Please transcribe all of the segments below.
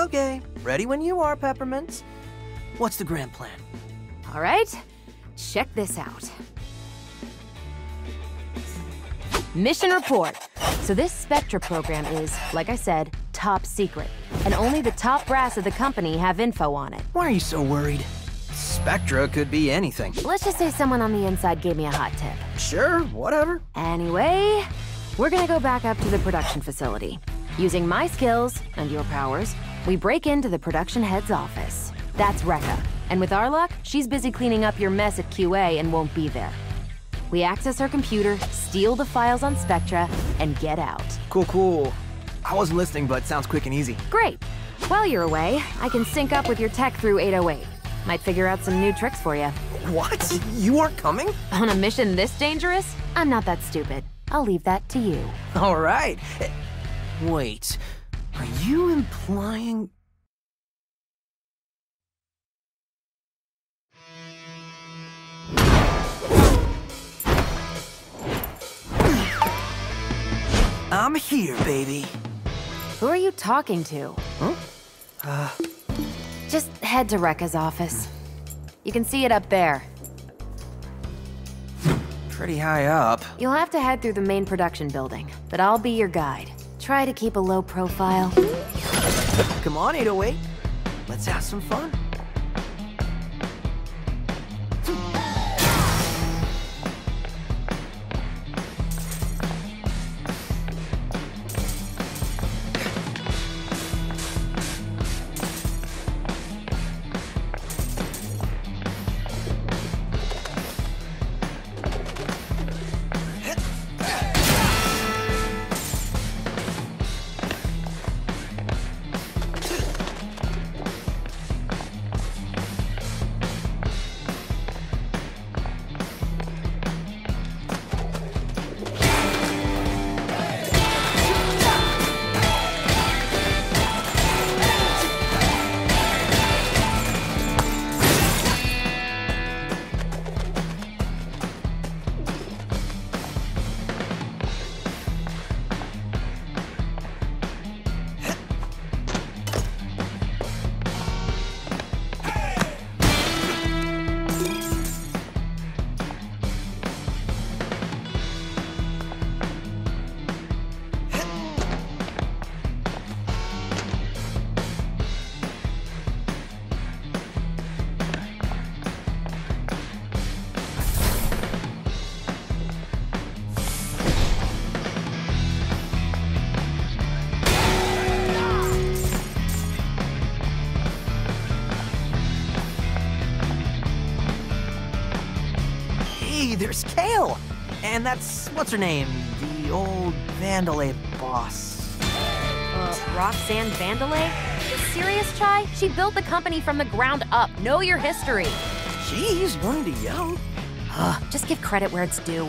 Okay, ready when you are, Peppermint. What's the grand plan? All right, check this out. Mission report. So this Spectra program is, like I said, top secret. And only the top brass of the company have info on it. Why are you so worried? Spectra could be anything. Let's just say someone on the inside gave me a hot tip. Sure, whatever. Anyway, we're gonna go back up to the production facility. Using my skills and your powers, we break into the production head's office. That's REKKA. And with our luck, she's busy cleaning up your mess at QA and won't be there. We access her computer, steal the files on Spectra, and get out. Cool. I wasn't listening, but sounds quick and easy. Great. While you're away, I can sync up with your tech through 808. Might figure out some new tricks for you. What? You aren't coming? On a mission this dangerous? I'm not that stupid. I'll leave that to you. All right. Wait, are you implying... I'm here, baby. Who are you talking to? Huh? Just head to REKKA's office. You can see it up there. Pretty high up. You'll have to head through the main production building, but I'll be your guide. Try to keep a low profile. Come on, 808. Let's have some fun. There's Kale! And that's, what's her name? The old Vandalay boss. Roxanne Vandalay? You serious, Chai? She built the company from the ground up. Know your history. Jeez, wanting to yell? Just give credit where it's due.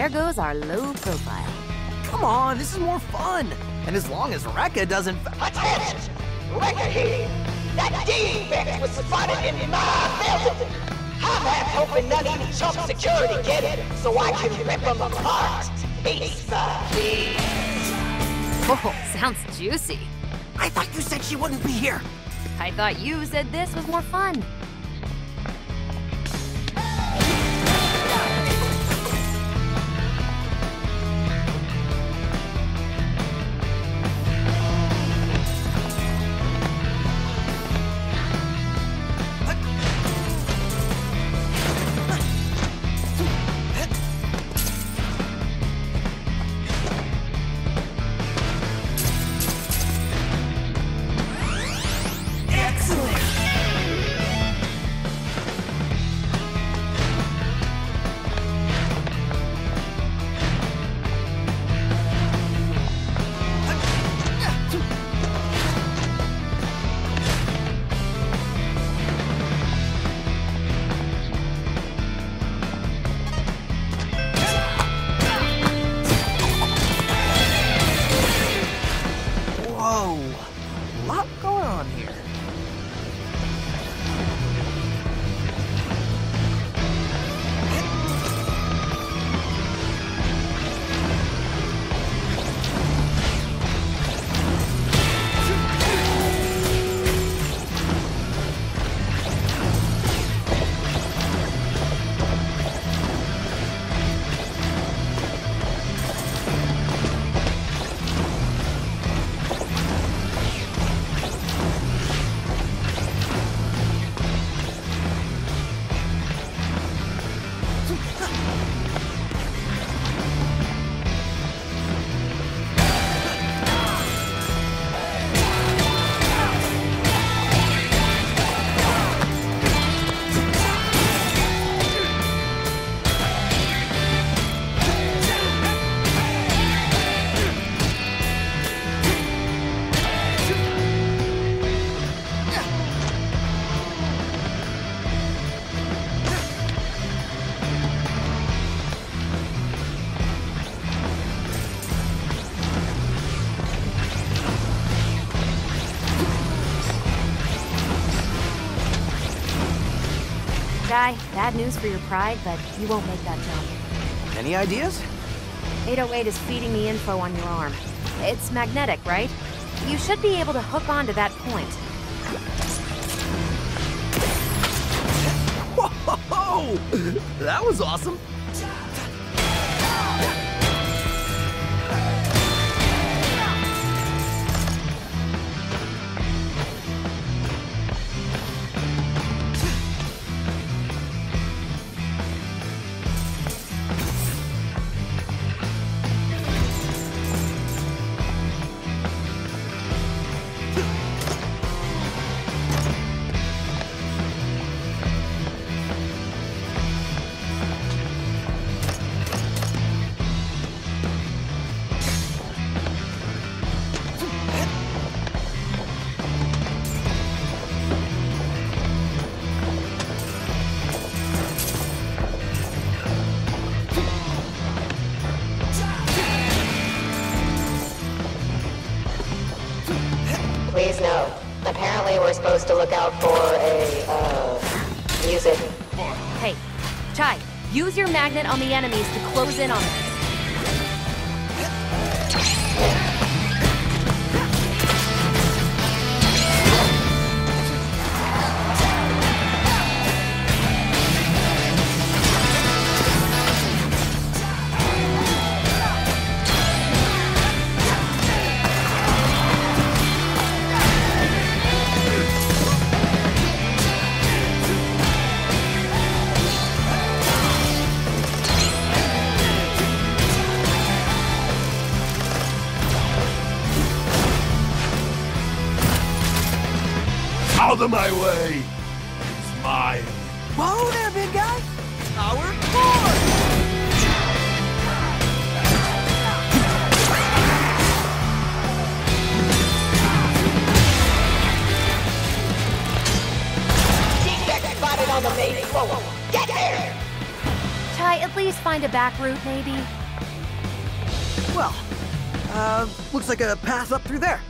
there goes our low profile. Come on, this is more fun. And as long as Rekka doesn't... Attention! Rekka here! That defect was spotted in my building! I'm half hoping none of you chump security get it, so I can rip them apart! Piece by piece! Oh, sounds juicy. I thought you said she wouldn't be here. I thought you said this was more fun. Guy, bad news for your pride, but you won't make that jump. Any ideas? 808 is feeding me info on your arm. It's magnetic, right? You should be able to hook onto that point. Whoa! That was awesome! Please note, apparently we're supposed to look out for a, music. Hey, Chai, use your magnet on the enemies to close in on them. Out of my way! It's mine! Whoa there, big guy! Power forward! Defect spotted on the main floor! Get there! Chai, I at least find a back route, maybe? Well, looks like a path up through there.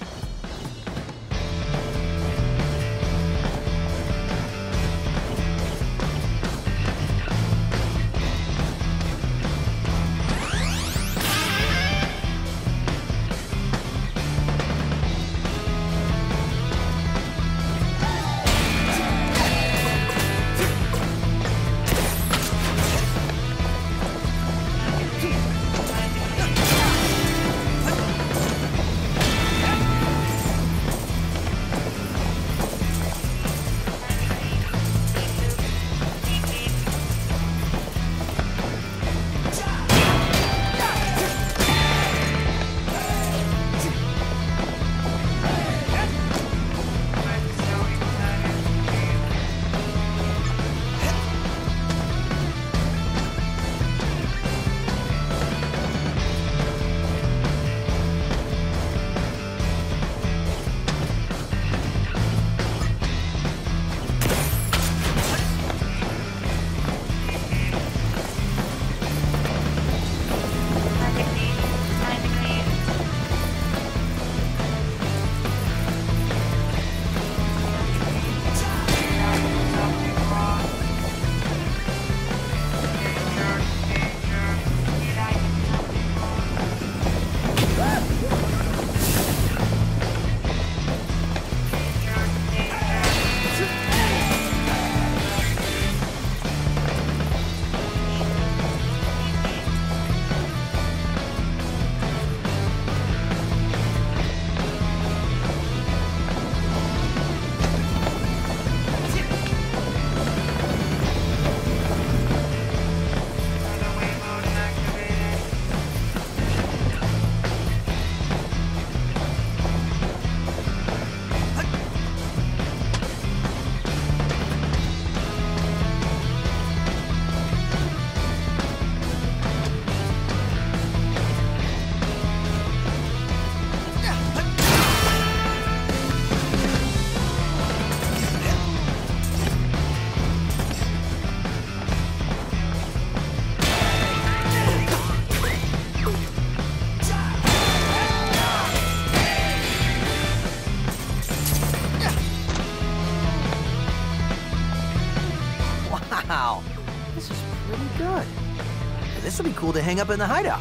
Wow, this is pretty good. This will be cool to hang up in the hideout.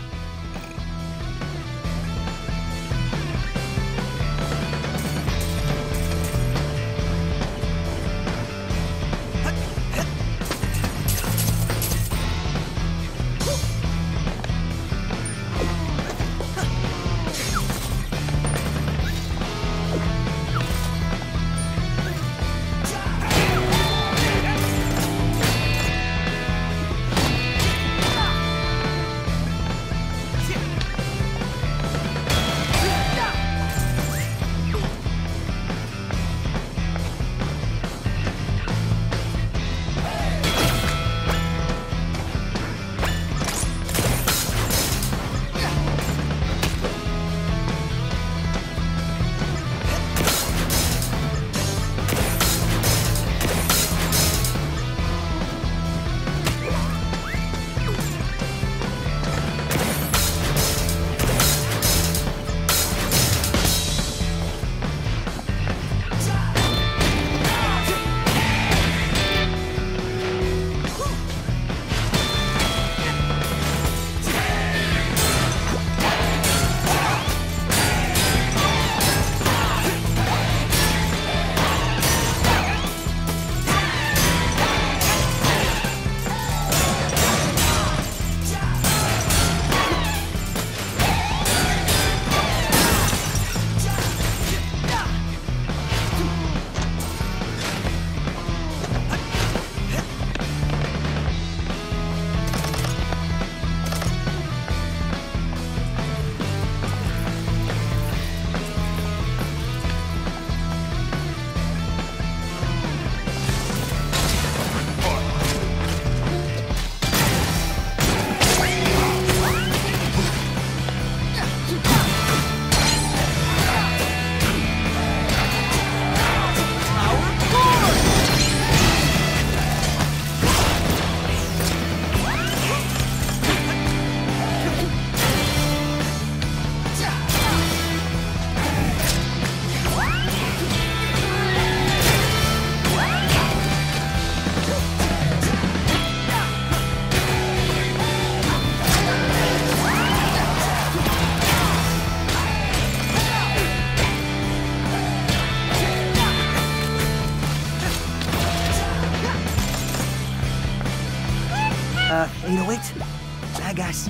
808. Bad guys.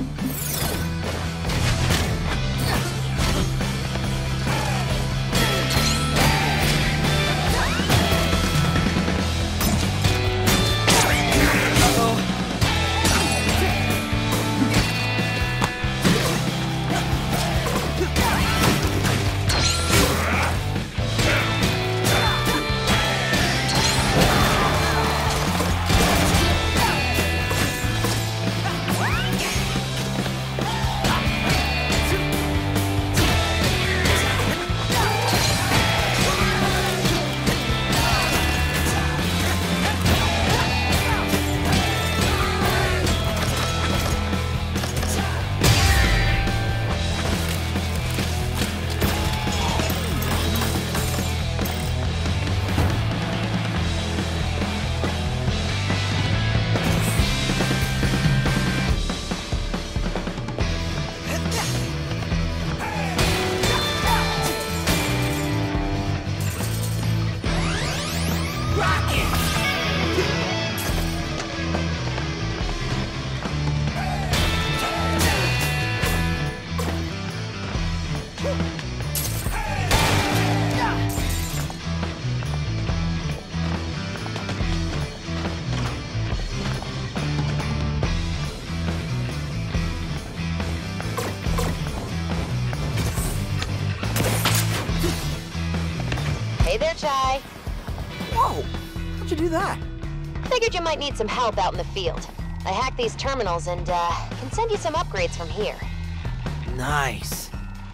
Hey there, Chai. Whoa! How'd you do that? Figured you might need some help out in the field. I hacked these terminals and, can send you some upgrades from here. Nice.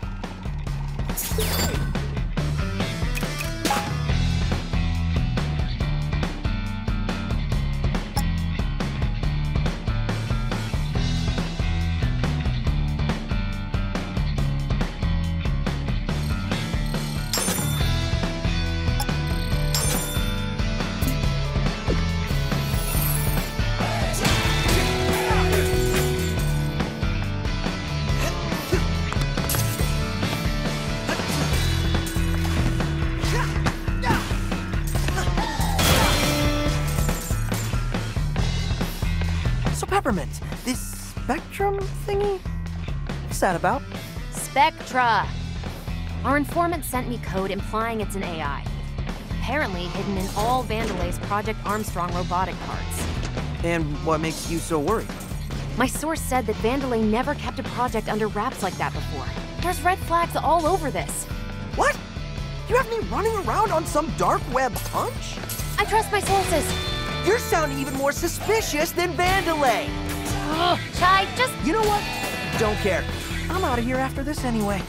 Peppermint, this spectrum thingy? What's that about? Spectra. Our informant sent me code implying it's an AI. Apparently hidden in all Vandelay's Project Armstrong robotic parts. And what makes you so worried? My source said that Vandelay never kept a project under wraps like that before. There's red flags all over this. What? You have me running around on some dark web hunch? I trust my sources. You're sounding even more suspicious than Vandelay. Ugh, Chai, just... You know what? Don't care. I'm out of here after this anyway.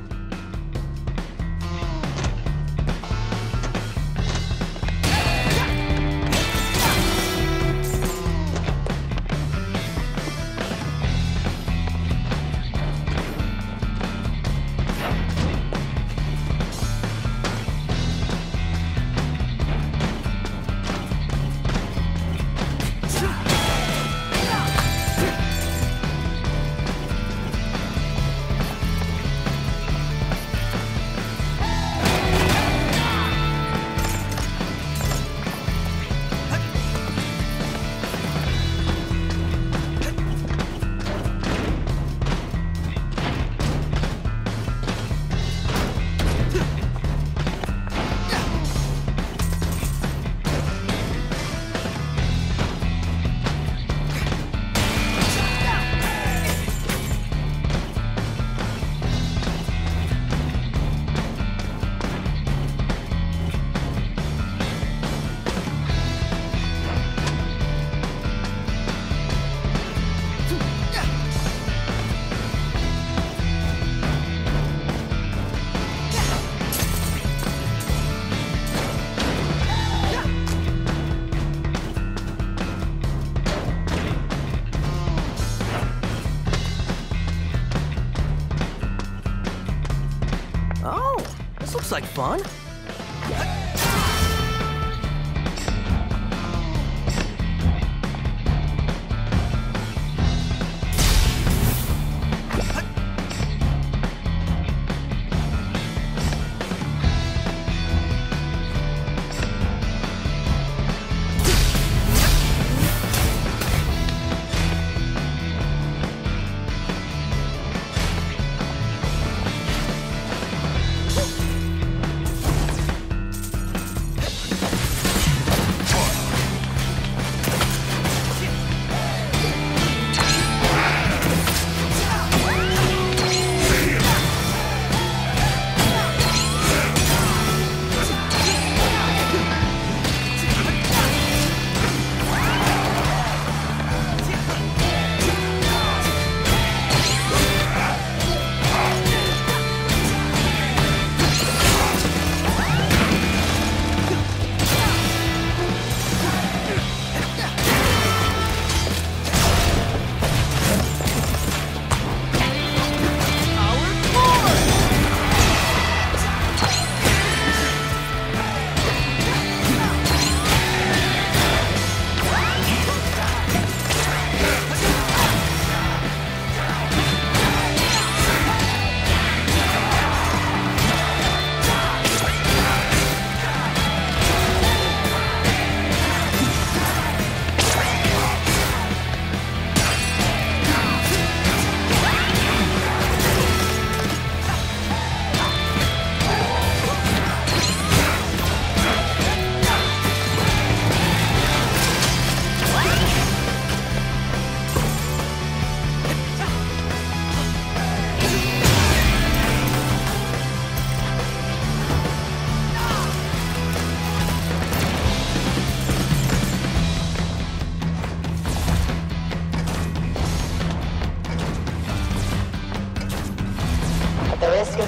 Looks like fun.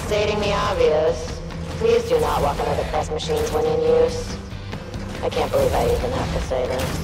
stating the obvious. Please do not walk under the press machines when in use. I can't believe I even have to say this.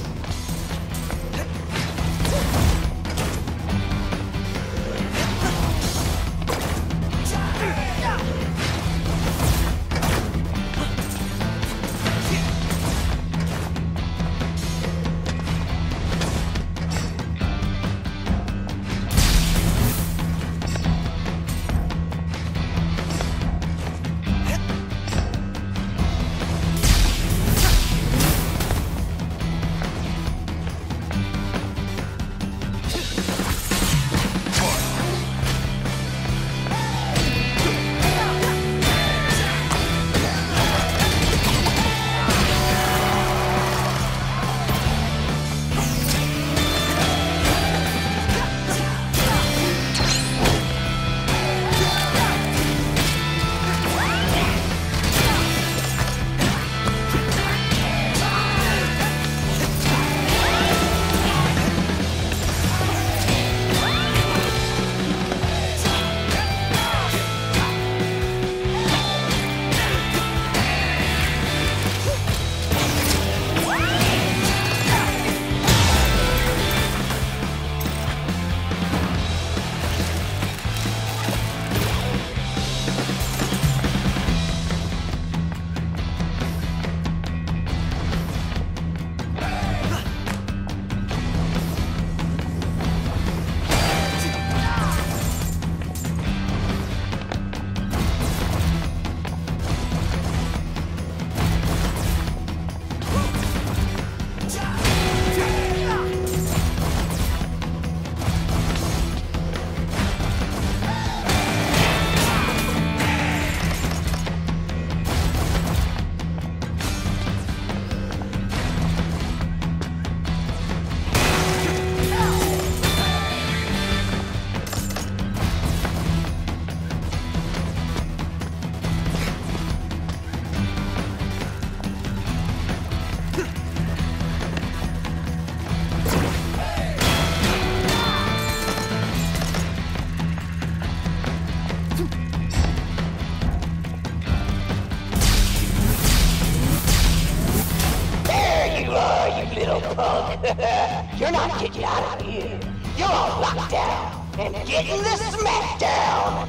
You're not getting out of here. You're all locked down and getting the smackdown.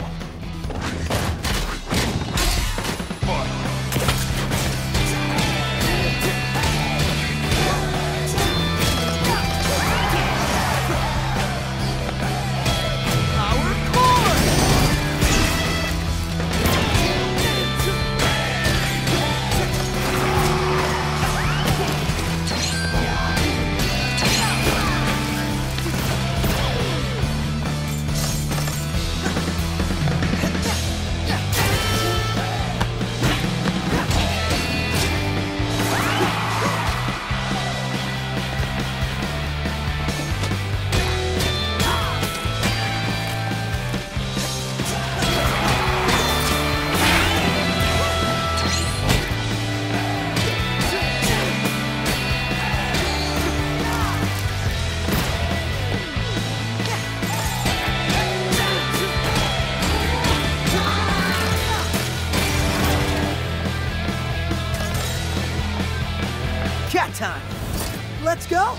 Cat time! Let's go!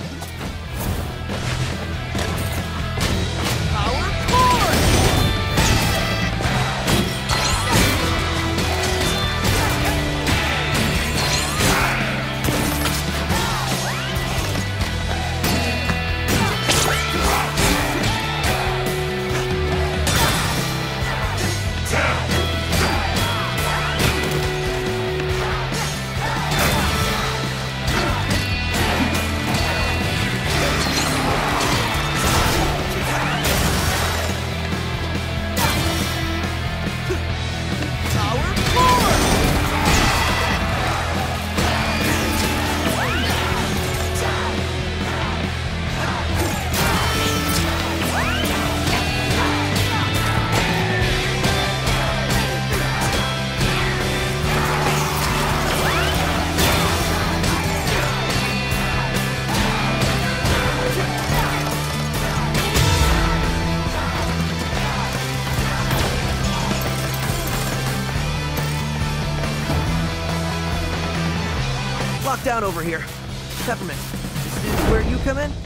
Power chord! locked down over here. Peppermint, this is where you come in?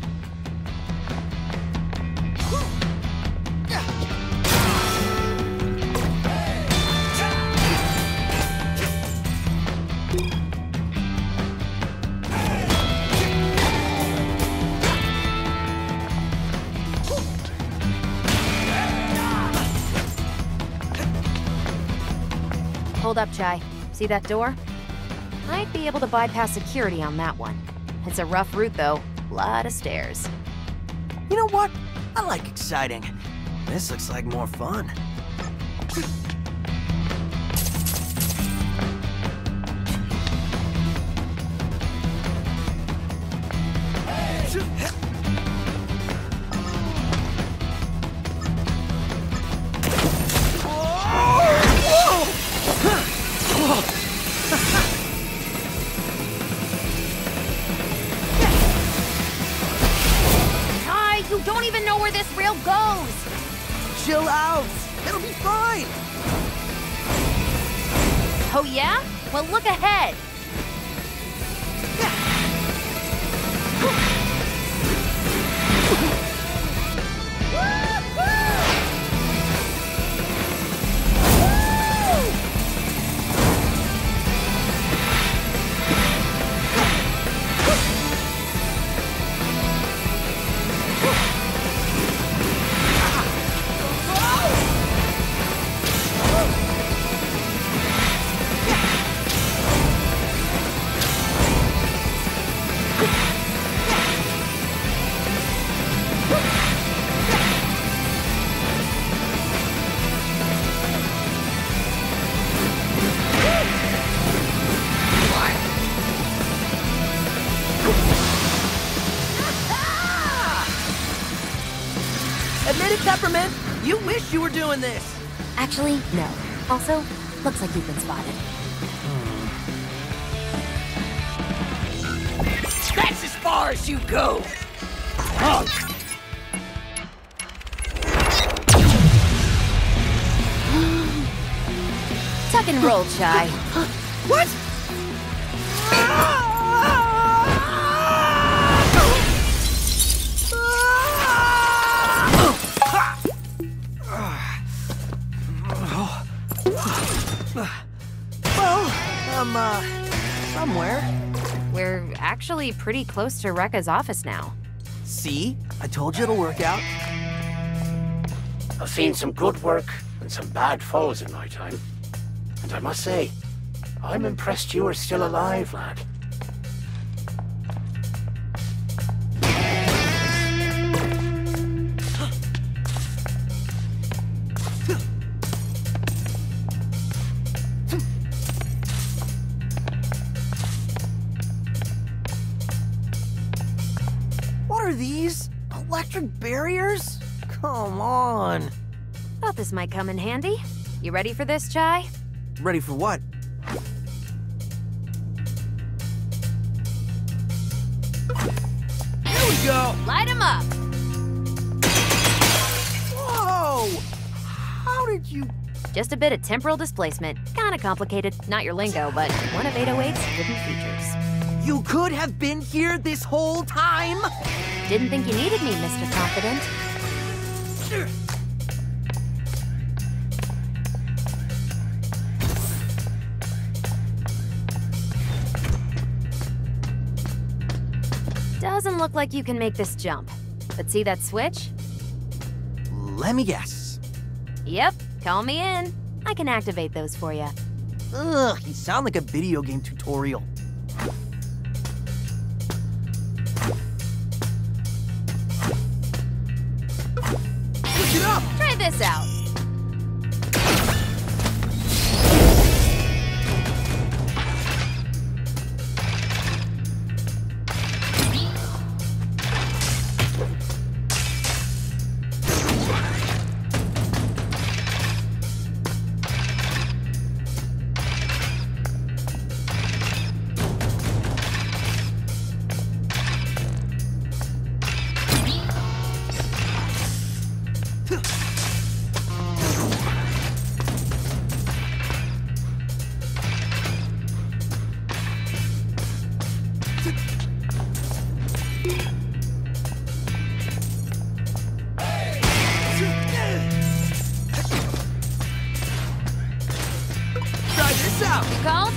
Hold up, Chai. See that door? Might be able to bypass security on that one. It's a rough route, though. Lot of stairs. You know what? I like exciting. This looks like more fun. You don't even know where this rail goes! Chill out! It'll be fine! Oh yeah? Well, look ahead! Admit it, Peppermint! You wish you were doing this! Actually, no. Also, looks like you've been spotted. That's as far as you go! Punk! Tuck and roll, Chai. What? Well, I'm, somewhere. We're actually pretty close to Rekka's office now. See? I told you it'll work out. I've seen some good work and some bad falls in my time. And I must say, I'm impressed you are still alive, lad. What are these? Electric barriers? Come on. Thought this might come in handy. You ready for this, Chai? Ready for what? Here we go! Light 'em up! Whoa! How did you... Just a bit of temporal displacement. Kinda complicated. Not your lingo, but one of 808's hidden features. You could have been here this whole time? Didn't think you needed me, Mr. Confident. Doesn't look like you can make this jump. But see that switch? Let me guess. Yep, call me in. I can activate those for you. Ugh, you sound like a video game tutorial. Look it up! Try this out. Try this out! You called?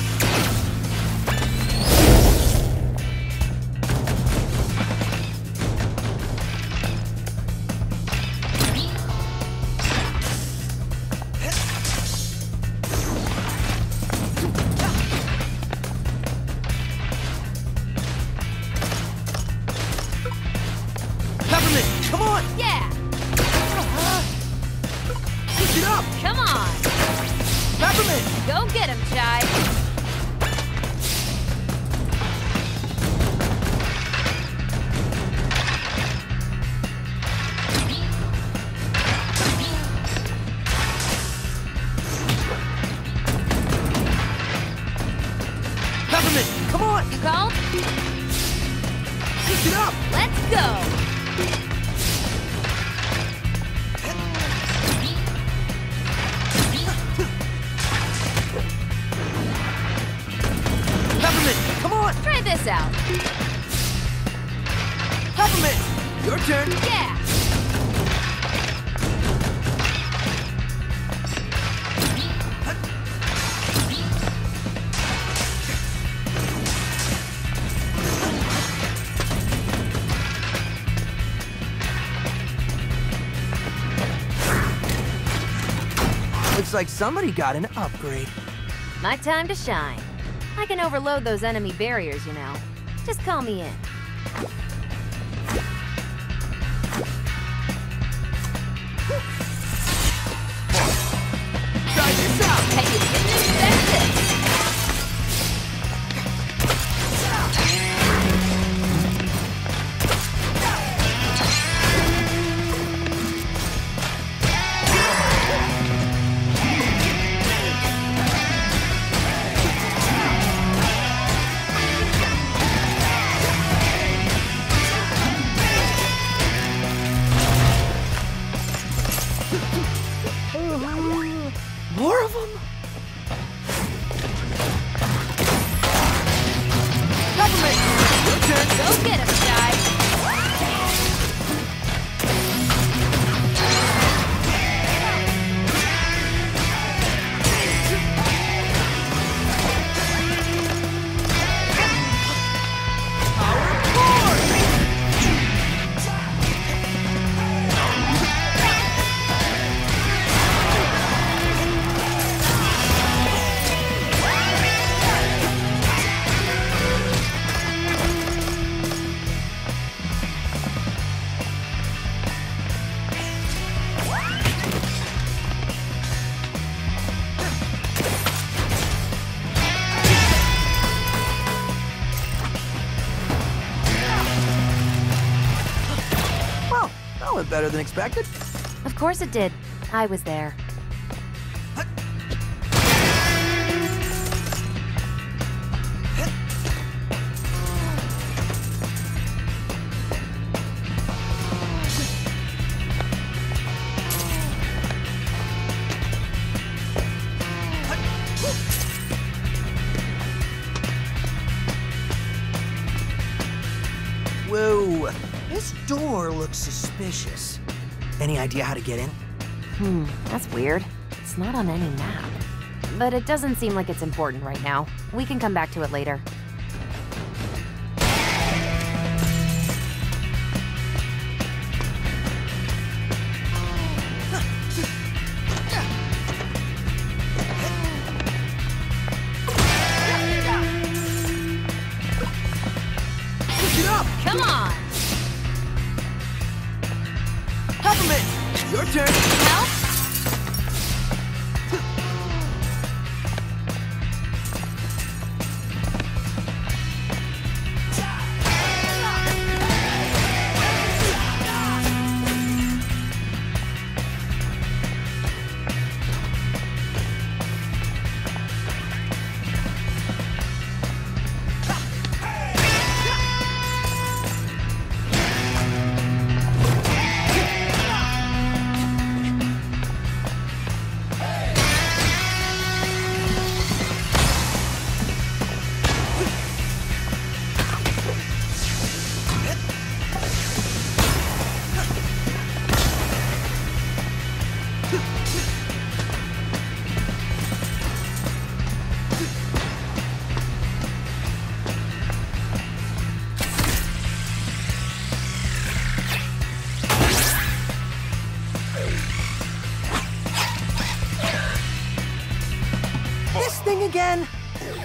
Peppermint, come on! Yeah! Push it up! Come on! Peppermint! Go get him, Chai! Peppermint, come on! You called? Push it up! Let's go! Peppermint, come on! Try this out. Peppermint! Your turn! Yeah! Looks like somebody got an upgrade. My time to shine. I can overload those enemy barriers, you know. Just call me in. Try this out! Hey, you didn't expect this! More of them? Peppermint! Your turn! Go get him, Chai! Well, that went better than expected. Of course it did. I was there. Whoa, this door looks suspicious. Any idea how to get in? That's weird. It's not on any map. But it doesn't seem like it's important right now. We can come back to it later. Push it up! Come on! Peppermint! Your turn! Help?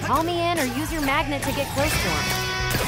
Call me in or use your magnet to get close to him.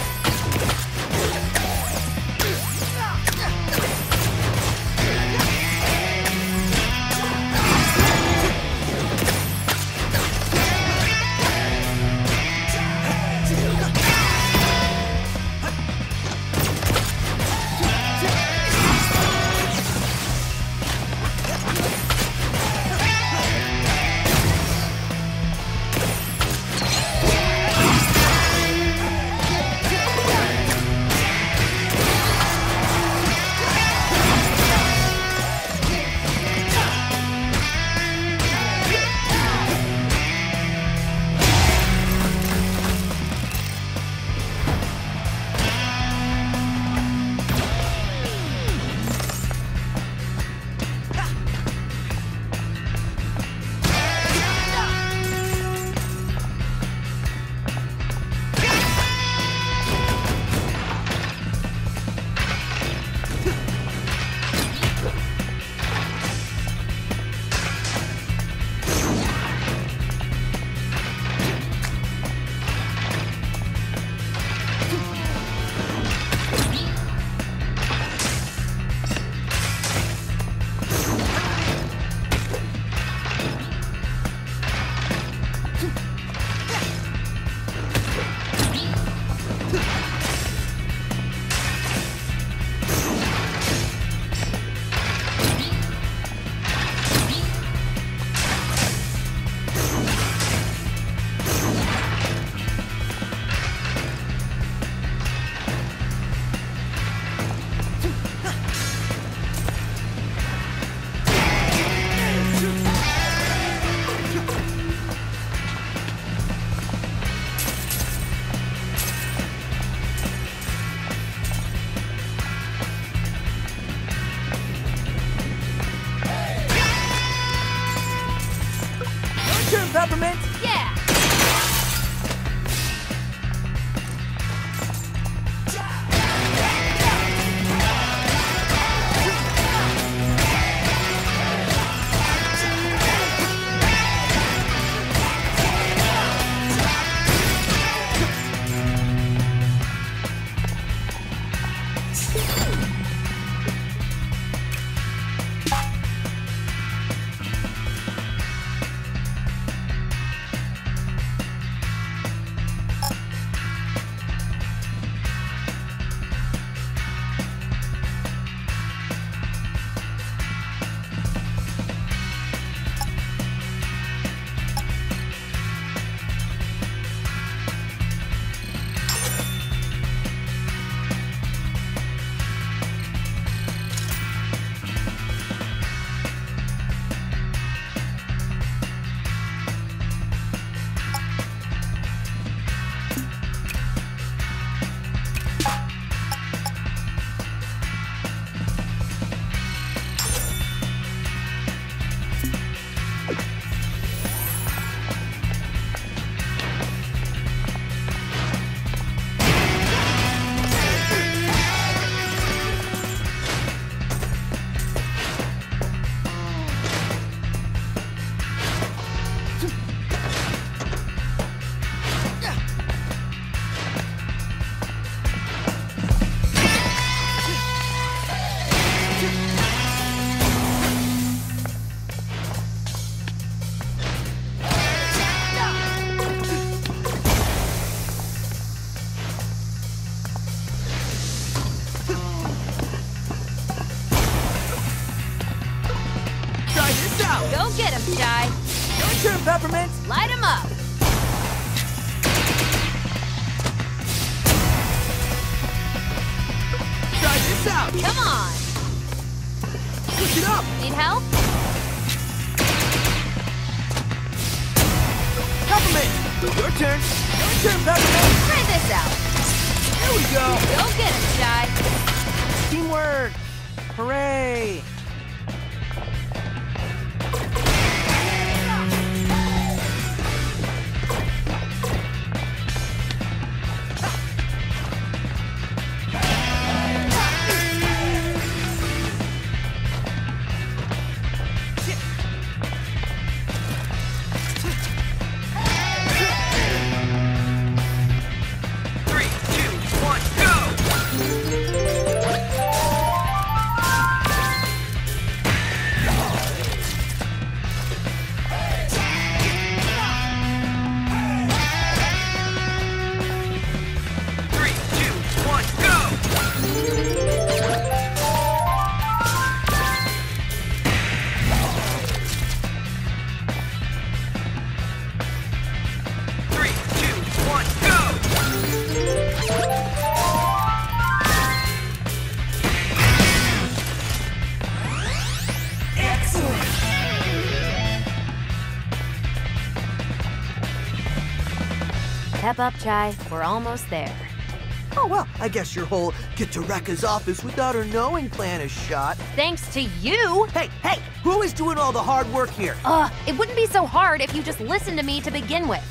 Peppermint? Yeah! Go get him, Shy. Your turn, Peppermint! Light him up. Try this out! Come on. Push it up! Need help? Peppermint! Your turn! Your turn, Peppermint! Try this out. There we go! Go get him, Shy. Teamwork! Hooray! Step up, Chai. We're almost there. Oh, well, I guess your whole get to Rekka's office without her knowing plan is shot. Thanks to you! Hey, who is doing all the hard work here? It wouldn't be so hard if you just listened to me to begin with.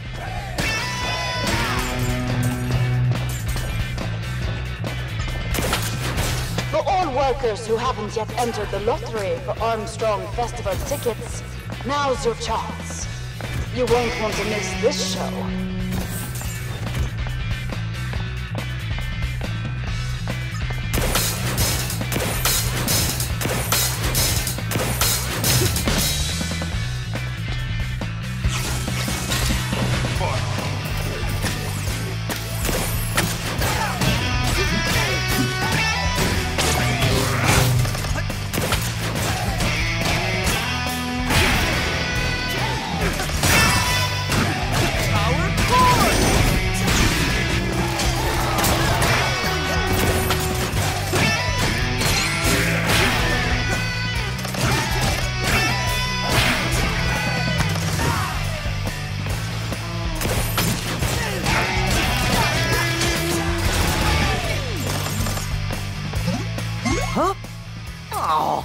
For all workers who haven't yet entered the lottery for Armstrong Festival tickets, now's your chance. You won't want to miss this show. Huh? Oh.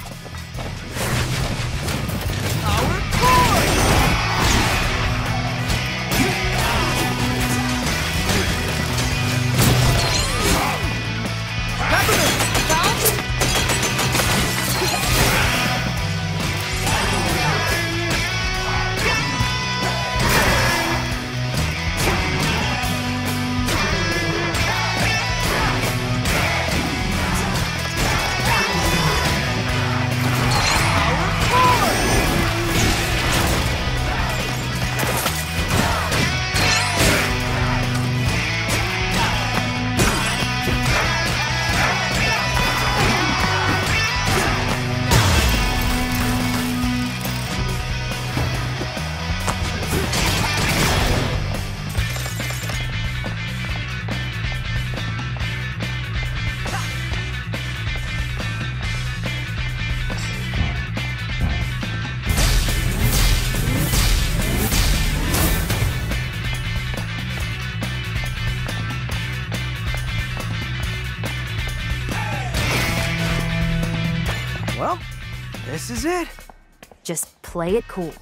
Well, this is it. Just play it cool.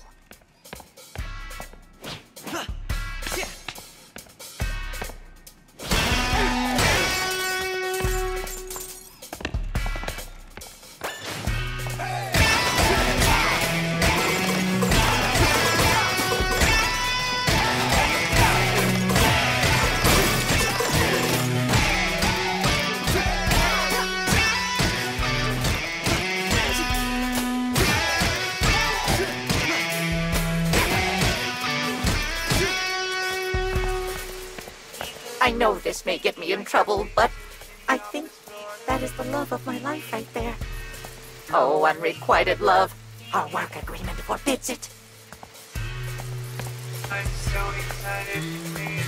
I know this may get me in trouble, but I think that is the love of my life right there. Oh, unrequited love. Our work agreement forbids it. I'm so excited to meet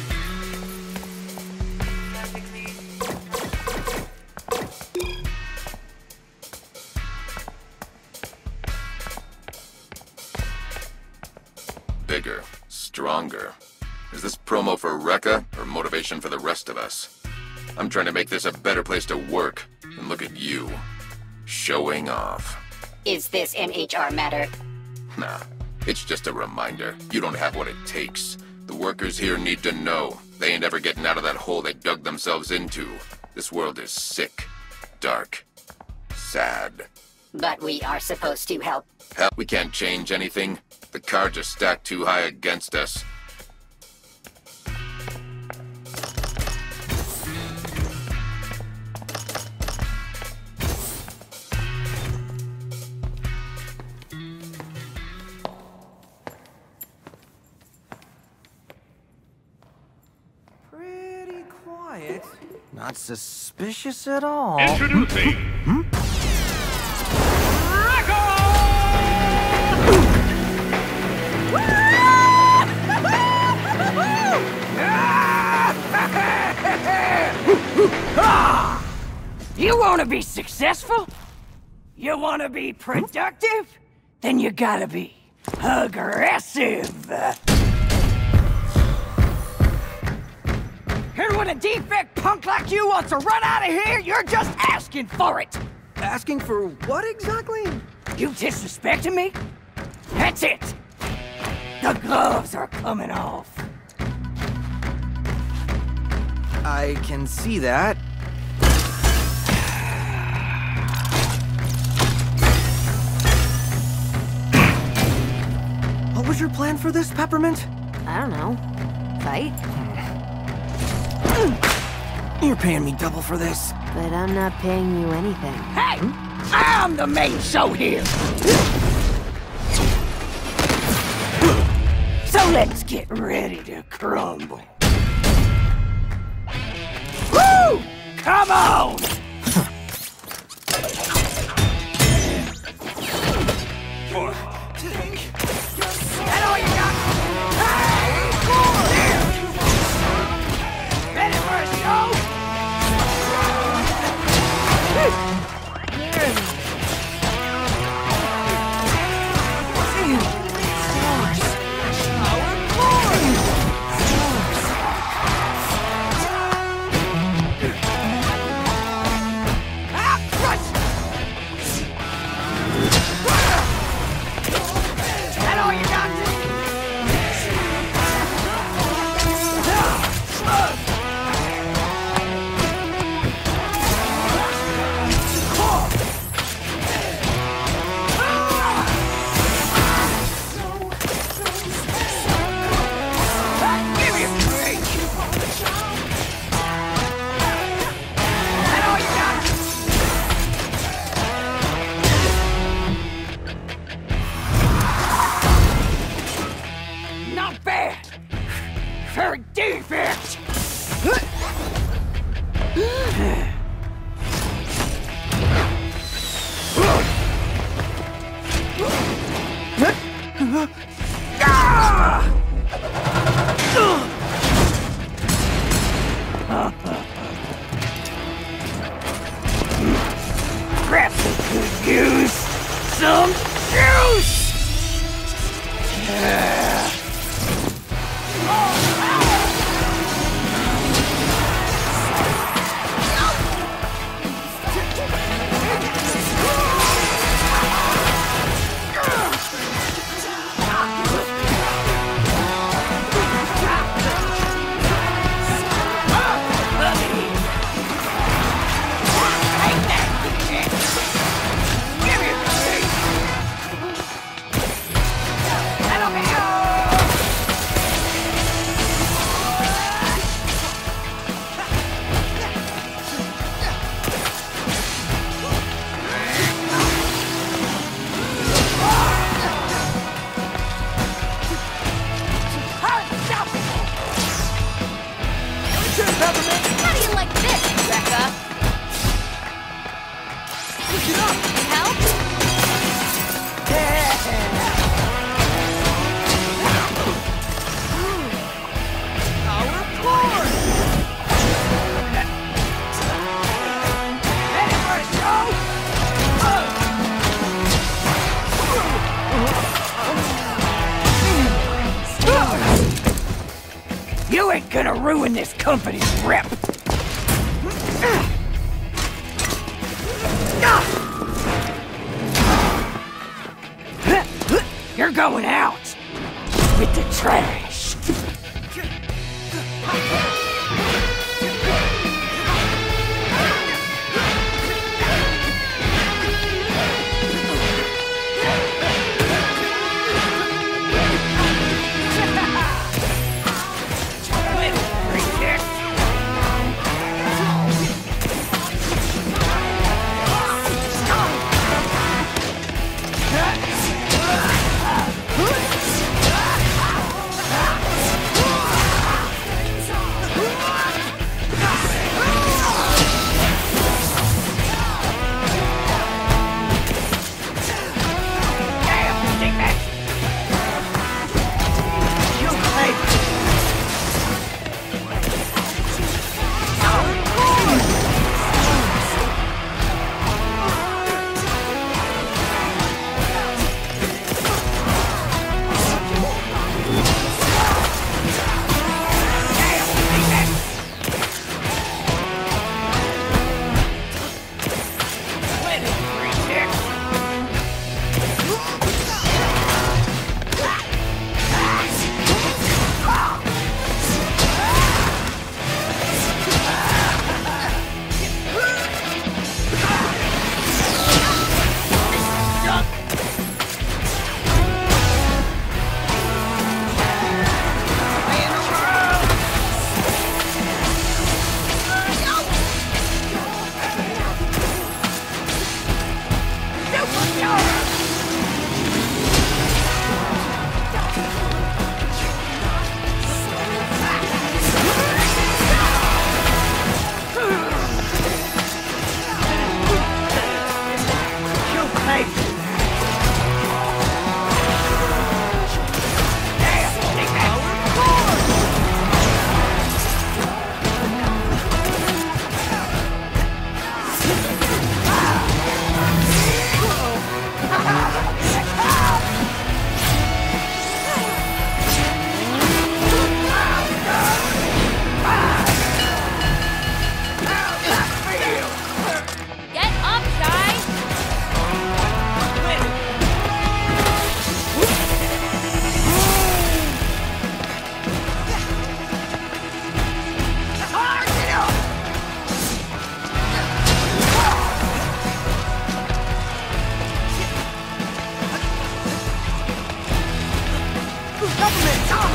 Bigger, stronger. Is this promo for REKKA or motivation for the rest of us? I'm trying to make this a better place to work, and look at you, showing off. Is this an HR matter? Nah, it's just a reminder. You don't have what it takes. The workers here need to know. They ain't ever getting out of that hole they dug themselves into. This world is sick, dark, sad. But we are supposed to help. Hell, we can't change anything. The cards are stacked too high against us. Pretty quiet. Not suspicious at all. Introducing You want to be successful? You want to be productive? Then you gotta be aggressive. And when a defect punk like you wants to run out of here, you're just asking for it! Asking for what exactly? You disrespecting me? That's it! The gloves are coming off. I can see that. What was your plan for this, Peppermint? I don't know. Fight? You're paying me double for this. But I'm not paying you anything. Hey! I'm the main show here! So let's get ready to crumble. Woo! Come on! That all you got? Hey! Ready for a show? How do you like this, Rekka? Push it up! Help? You ain't gonna ruin this company's rep! You're going out with the trash!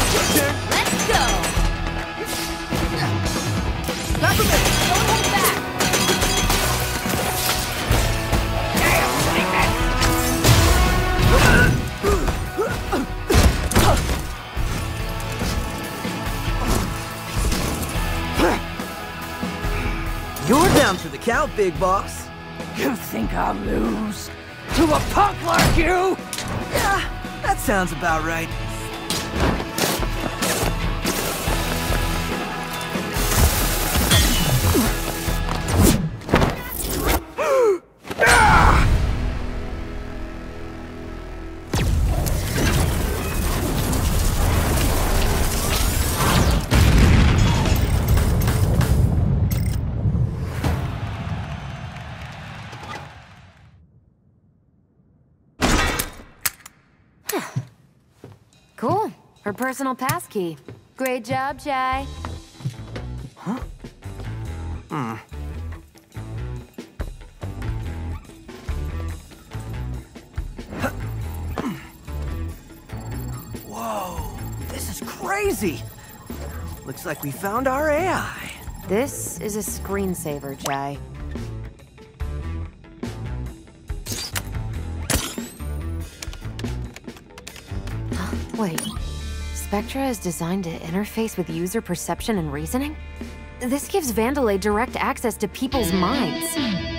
Let's go! Peppermint, don't hold back! You're down for the count, big boss. You think I'll lose to a punk like you? Yeah, that sounds about right. Cool. Her personal passkey. Great job, Chai. Huh? Whoa, this is crazy. Looks like we found our AI. This is a screensaver, Chai. Wait, Spectra is designed to interface with user perception and reasoning? This gives Vandalay direct access to people's minds.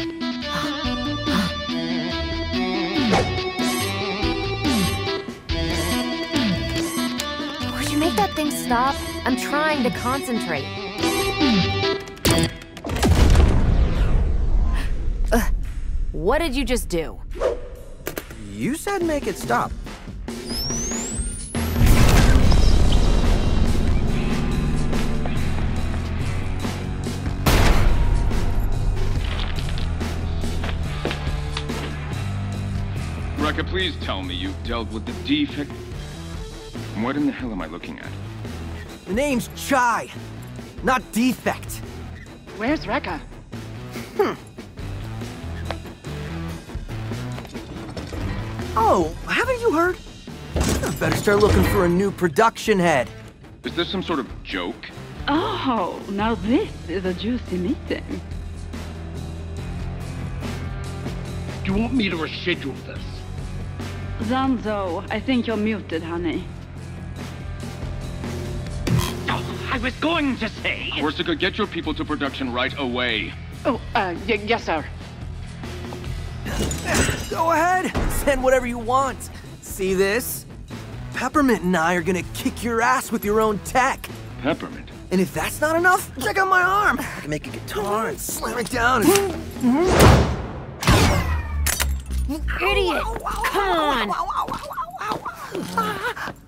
Would you make that thing stop? I'm trying to concentrate. What did you just do? You said make it stop. Rekka, please tell me you've dealt with the defect. What in the hell am I looking at? The name's Chai, not Defect. Where's Rekka? Oh, haven't you heard? I better start looking for a new production head. Is this some sort of joke? Oh, now this is a juicy meeting. Do you want me to reschedule this? Zanzo, I think you're muted, honey. Oh, I was going to say... Corsica, get your people to production right away. Oh, yes, sir. Go ahead, send whatever you want. See this? Peppermint and I are gonna kick your ass with your own tech. Peppermint? And if that's not enough, check out my arm. I can make a guitar and slam it down and... Idiot! Come on!